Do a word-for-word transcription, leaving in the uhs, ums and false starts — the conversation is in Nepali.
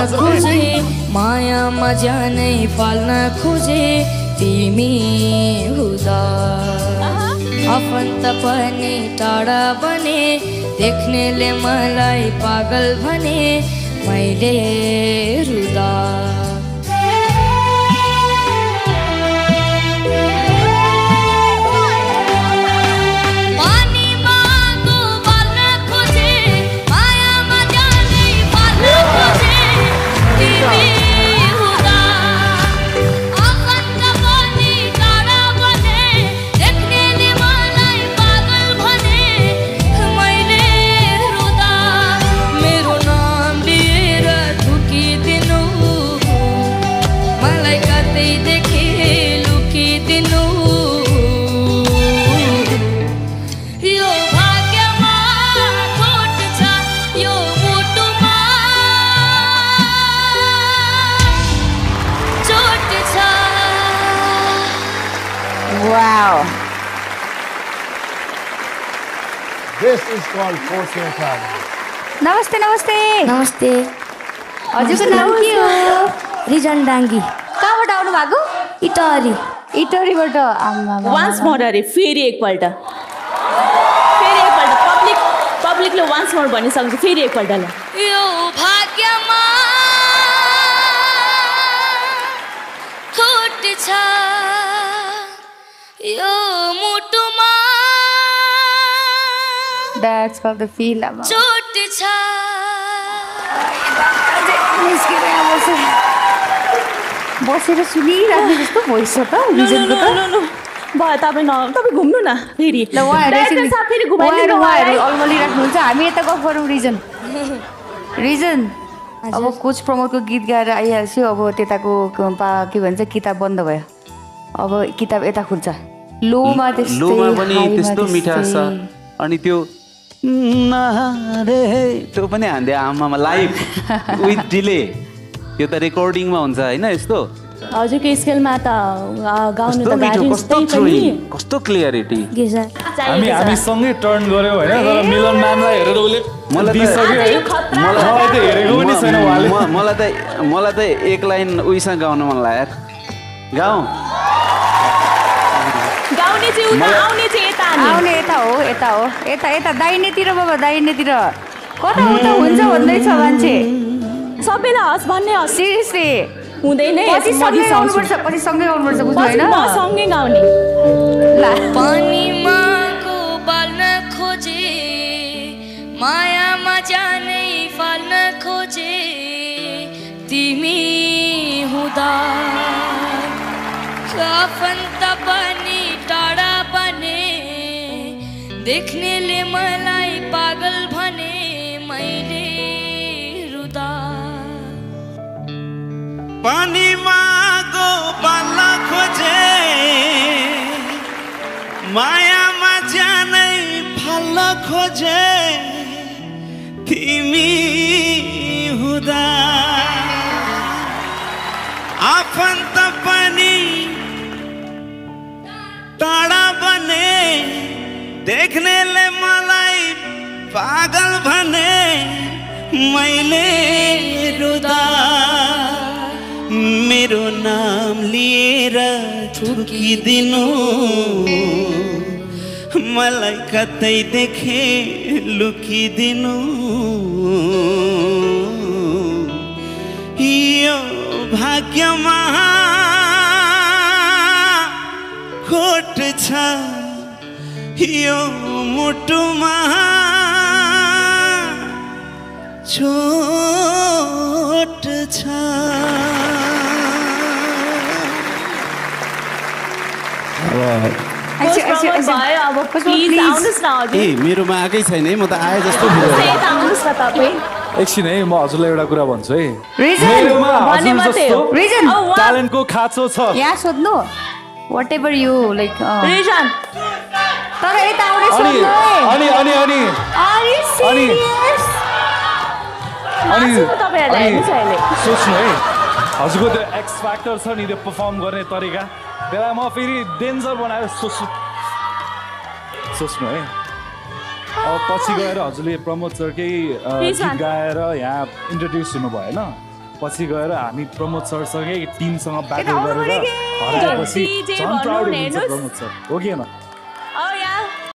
खोजे मायामा जानै फाल्न खोजे तिमी हुँदा आफन्त पनि टाढा बने देख्नेले मलाई पागल भने मैले रुदा Wow. This is called Force Your Time. Namaste, namaste. नमस्ते हजुरको नाम के हो? रिजन डाङ्गी कहाँबाट आउनु भएको? इटहरी इटहरीबाट आम्मा वान्स मोर अरे फेरि एकपल्ट फेरि एकपल्ट पब्लिक पब्लिकले वान्स मोर भनिसक्छ फेरि एकपल्ट ल यो भाग्यमा खोट छ यो मुटुमा That's called the feel. चोट छ बसेर सुनिराख्ने जस्तो भोइस छ त रिजनको त भयो तपाईँ न तपाईँ घुम्नु न फेरि ल उहाँहरू फेरि घुमाइदिनु उहाँहरू अलमली राख्नुहुन्छ हामी यता गफ गरौँ रिजन रिजन अब कोच प्रमोदको गीत गाएर आइहाल्छु अब त्यताको के भन्छ किताब बन्द भयो अब किताब यता खुल्छ लोमा त्यस्तै लोमा पनि त्यस्तो मिठास छ अनि त्यो त्यो पनि हान्दै आमामा लाइभ विथ डिले त्यो त रेकर्डिङमा हुन्छ होइन यस्तो हजुरको स्केलमा त गाउनु त कस्तो थ्रोइङ कस्तो क्लियरिटी हामी हामी सँगै टर्न गर्यो होइन तर मिलन म्यामलाई हेरेर उसले मलाई मलाई त हेरेको पनि छैन उहाँले मलाई त मलाई त एक लाइन उइसँग गाउन मन लाग्यो गाउँ गाउने चाहिँ उता आउने चाहिँ यता आउने यता हो यता हो यता यता दाहिनेतिर बाबा दाहिनेतिर कता उता हुन्छ भन्दैछ मान्छे सबैलाई हस् भन्ने हस् सिरियसली हुँदैन पछि सँगै गाउनुपर्छ पछि सँगै गाउनुपर्छ बुझ्नु होइन म सँगै गाउने ल पानीमा को बाल्न खोजे मायामा जानै फाल्न खोजे तिमी हुँदा आफन्त पनि टाढा बने देख्नेले मलाई पागल भने मैले रुदा पानीमा गो बाल्न खोजे मायामा जानै फाल्न खोजे तिमी हुँदा आफन्त पनि टाढा बने देख्नेले मलाई पागल भने मैले रुदा मेरो नाम लिएर थुकिदिनु मलाई कतै देखे लुकिदिनु यो भाग्यमा खोट छ यो मुटुमा छोट छ ए मेरोमा आएकै छैन है म त आए जस्तो एकछिन है म हजुरलाई एउटा कुरा भन्छु है रिजन मेरोमा हजुर जस्तो रिजन ट्यालेन्टको खाँचो छ यहाँ सोध्नु whatever you like रिजन तर यता आउने अनि सोध्नु अनि अनि अनि are you serious अनि तपाईहरुलाई हेर्नु छ अहिले सोच्नु है हजुरको त्यो एक्स फ्याक्टर छ नि त्यो परफर्म गर्ने तरिका त्यसलाई म फेरि डेन्जर बनाएर सोच्छु सोच्नु है अब पछि गएर हजुरले प्रमोद सरकै गीत गाएर यहाँ इन्ट्रोड्युस हुनुभयो होइन पछि गएर हामी प्रमोद सरसँगै टिमसँग यता ब्याटल आउनु गरेर पऱ्यो कि? हराएपछि DJ झन् भन्नु प्राउड न, हुन्छ हेर्नुहोस्। प्रमोद सर हो कि होइन